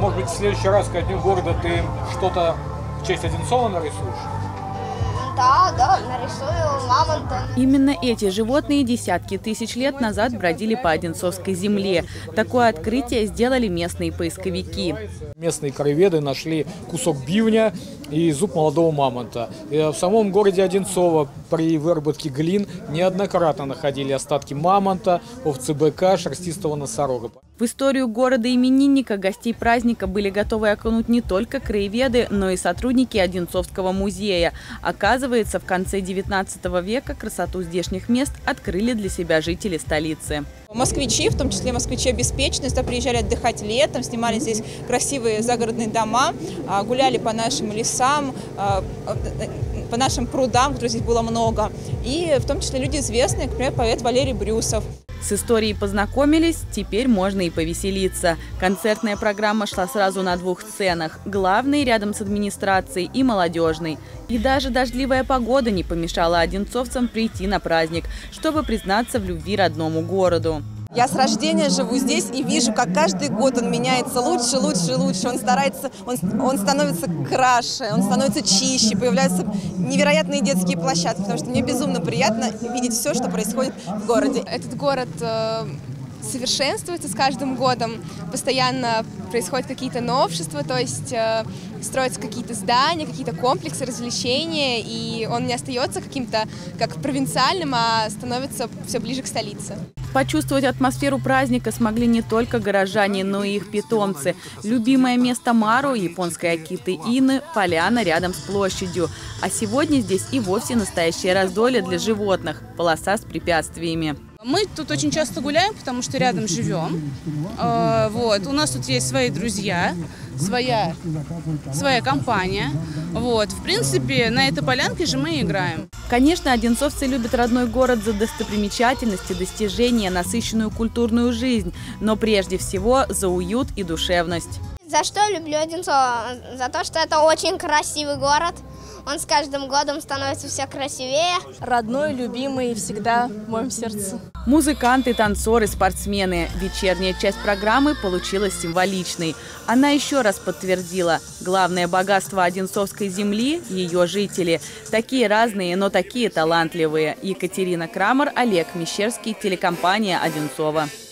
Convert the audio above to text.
может быть, в следующий раз ко дню города ты что-то в честь Одинцова нарисуешь? Да, нарисую мамонта. Именно эти животные десятки тысяч лет назад бродили по Одинцовской земле. Такое открытие сделали местные поисковики. Местные краеведы нашли кусок бивня и зуб молодого мамонта. И в самом городе Одинцово при выработке глин неоднократно находили остатки мамонта, овцы-быка, шерстистого носорога. В историю города-именинника гостей праздника были готовы окунуть не только краеведы, но и сотрудники Одинцовского музея. Оказывается, в конце 19 века красоту здешних мест открыли для себя жители столицы. Москвичи, в том числе москвичи обеспеченные, приезжали отдыхать летом, снимали здесь красивые загородные дома, гуляли по нашим лесам, по нашим прудам, которых здесь было много. И в том числе люди известные, например, поэт Валерий Брюсов. С историей познакомились, теперь можно и повеселиться. Концертная программа шла сразу на двух сценах – главной рядом с администрацией и молодежной. И даже дождливая погода не помешала одинцовцам прийти на праздник, чтобы признаться в любви родному городу. Я с рождения живу здесь и вижу, как каждый год он меняется лучше, лучше, лучше. Он старается, он становится краше, он становится чище, появляются невероятные детские площадки, потому что мне безумно приятно видеть все, что происходит в городе. Этот город совершенствуется с каждым годом, постоянно происходят какие-то новшества, то есть строятся какие-то здания, какие-то комплексы развлечения, и он не остается каким-то как провинциальным, а становится все ближе к столице. Почувствовать атмосферу праздника смогли не только горожане, но и их питомцы. Любимое место Мару, японской акиты Ины, поляна рядом с площадью. А сегодня здесь и вовсе настоящее раздолье для животных – полоса с препятствиями. Мы тут очень часто гуляем, потому что рядом живем. У нас тут есть свои друзья, своя компания. В принципе, на этой полянке же мы играем. Конечно, одинцовцы любят родной город за достопримечательности, достижения, насыщенную культурную жизнь, но прежде всего за уют и душевность. За что люблю Одинцово? За то, что это очень красивый город. Он с каждым годом становится все красивее. Родной, любимый, всегда в моем сердце. Музыканты, танцоры, спортсмены. Вечерняя часть программы получилась символичной. Она еще раз подтвердила: главное богатство Одинцовской земли – ее жители. Такие разные, но такие талантливые. Екатерина Крамер, Олег Мещерский, телекомпания «Одинцово».